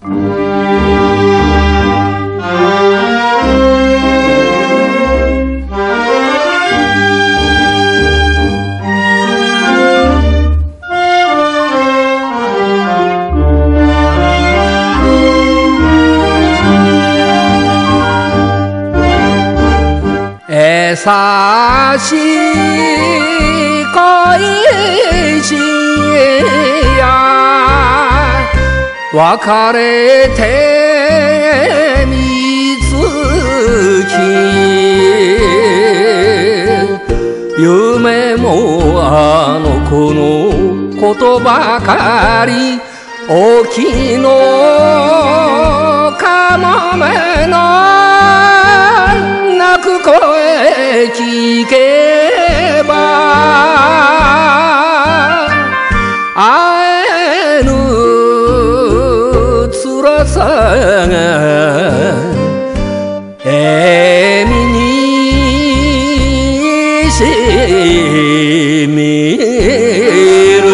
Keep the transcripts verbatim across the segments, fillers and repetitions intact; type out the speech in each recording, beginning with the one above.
優しい恋しや別れてみつき夢もあの子のことばかり沖のかもめの泣く声聞けば会えぬ辛さが笑みにしみる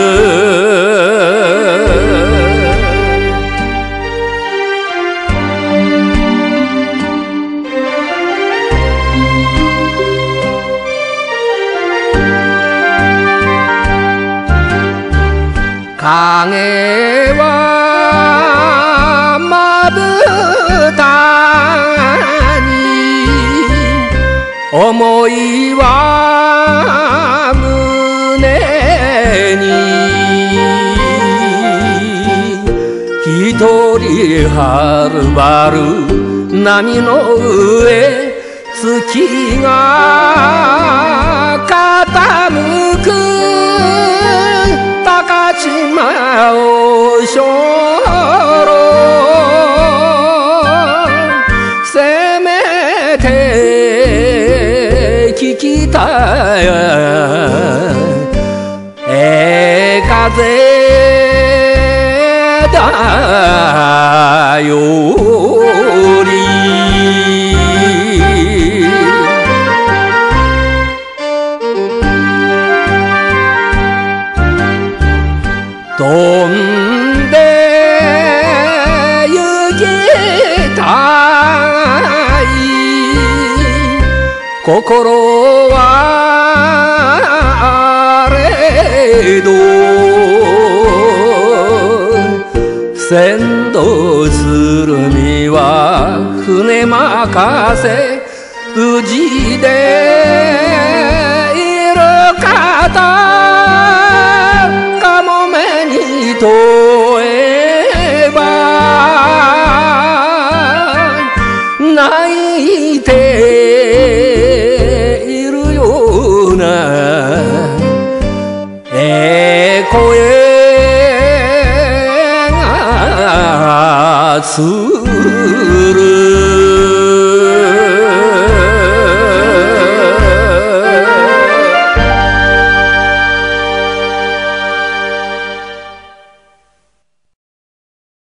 影はまぶたに思いは胸に一人はるばる波の上月が傾く高島をしょろせめて聞きたいええ風だより飛んで行きたい心はあれど船頭する身は船任せ無事でいる方問えば泣いているようなええ声がする